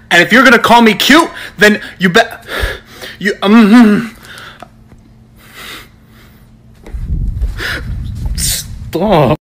And if you're gonna call me cute, then you bet you Stop.